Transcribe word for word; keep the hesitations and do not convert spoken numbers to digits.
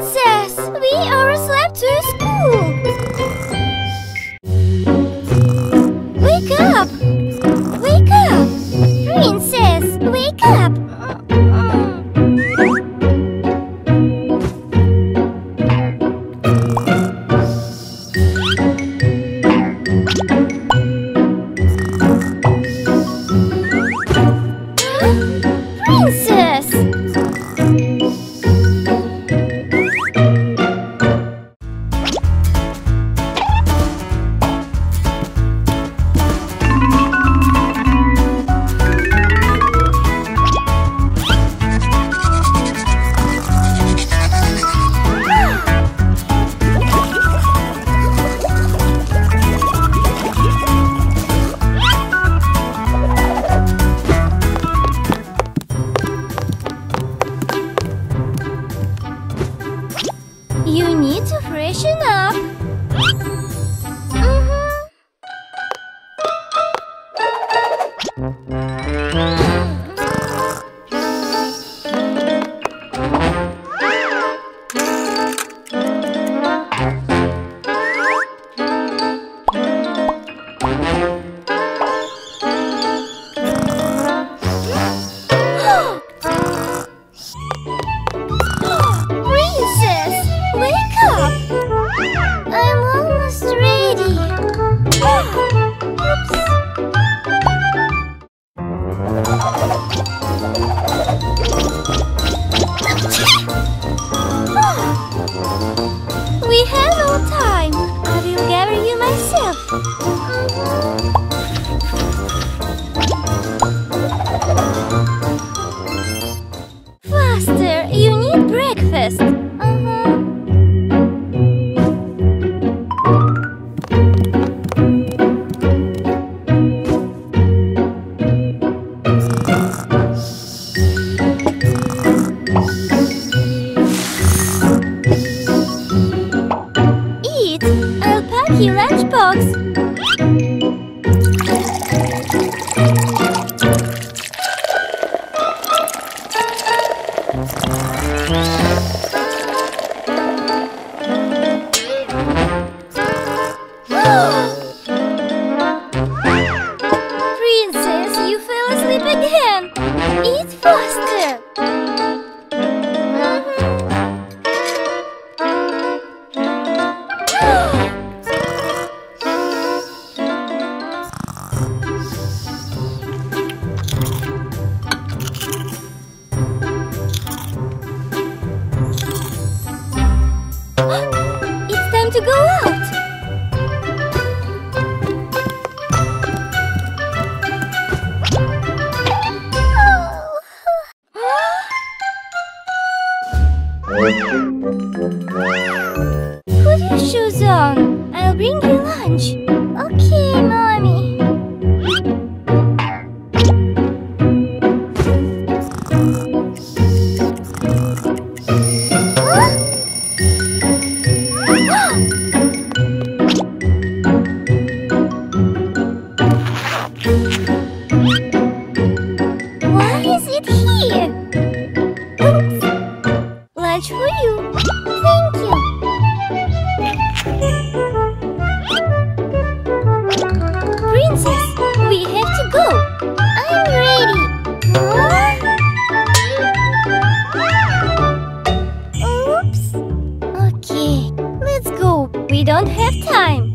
Princess, we overslept to school. Wake up! Wake up! Princess, wake up! Princess! You need to freshen up. Princess, wake up! I'm almost ready. Oops. We have no time. I will gather you myself. Faster, you need breakfast. Uh-huh. Eat. I'll pack your lunchbox. Princess, you fell asleep again. Eat faster. It's time to go out. Put your shoes on. I'll bring you lunch. Okay, Mommy. Why is it here? Oops. Lunch for you. Thank you. Princess, we have to go. I'm ready. Huh? Oops. Okay, let's go. We don't have time.